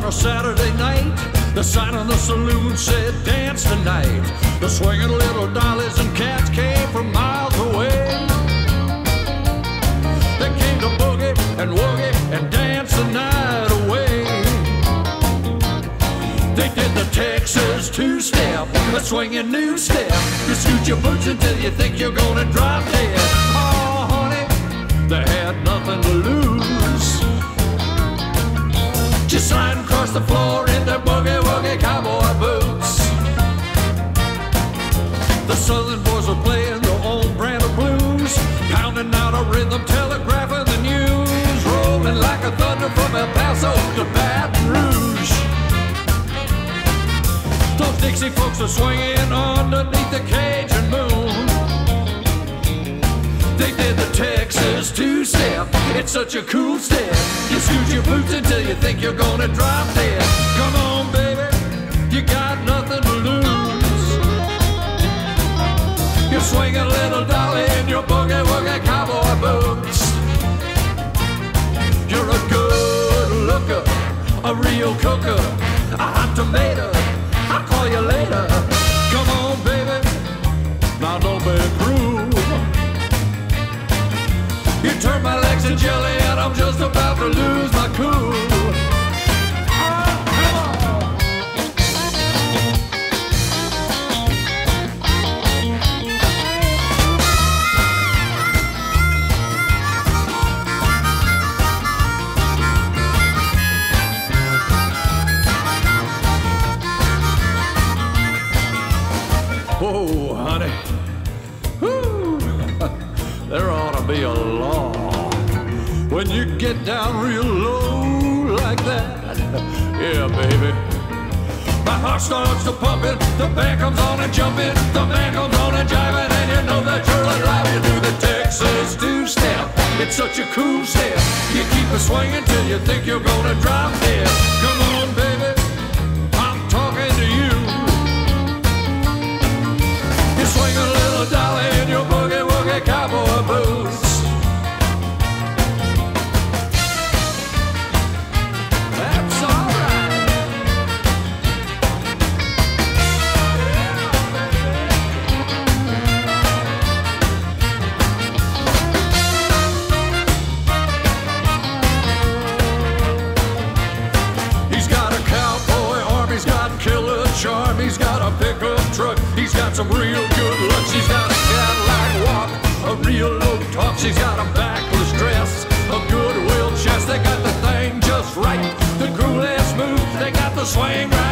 a Saturday night. The sign on the saloon said, dance tonight. The swinging little dollies and cats came from miles away. They came to boogie and woogie and dance the night away. They did the Texas two-step, a swinging new step. You scoot your boots until you think you're gonna drop dead. Oh, honey, they had nothing to lose. Just sliding across the floor in their boogie-woogie cowboy boots. The Southern boys were playing their own brand of blues, pounding out a rhythm, telegraphing the news, rolling like a thunder from El Paso to Baton Rouge. Those Dixie folks are swinging underneath the Cajun moon. They did the Texas two-step, it's such a cool step. You scoot your boots until you think you're gonna drop dead. Come on, baby, you got nothing to lose. You swing a little dolly in your boogie-woogie cowboy boots. You're a good looker, a real cooker, a hot tomato. I'll call you later. Come on, baby, now don't be cruel. You turn my legs to jelly and I'm just about to lose my cool. Oh, come on. Oh, honey, whew. There ought to be a law when you get down real low like that. Yeah, baby. My heart starts to pumping, the band comes on and jumping, the man comes on and jiving, and you know that you're alive. You do the Texas two-step, it's such a cool step. You keep it swinging till you think you're gonna drop dead. Come on, baby, I'm talking to you. You swing a little dolly in your boogie-woogie cowboy boots. That's all right. He's got a cowboy arm, he's got killer charm, he's got a pickup truck, he's got some real good looks, he's got a Cadillac walk, a real low talk, she's got a backless dress, a goodwill chest. They got the thing just right, the groove is smooth, they got the swing right.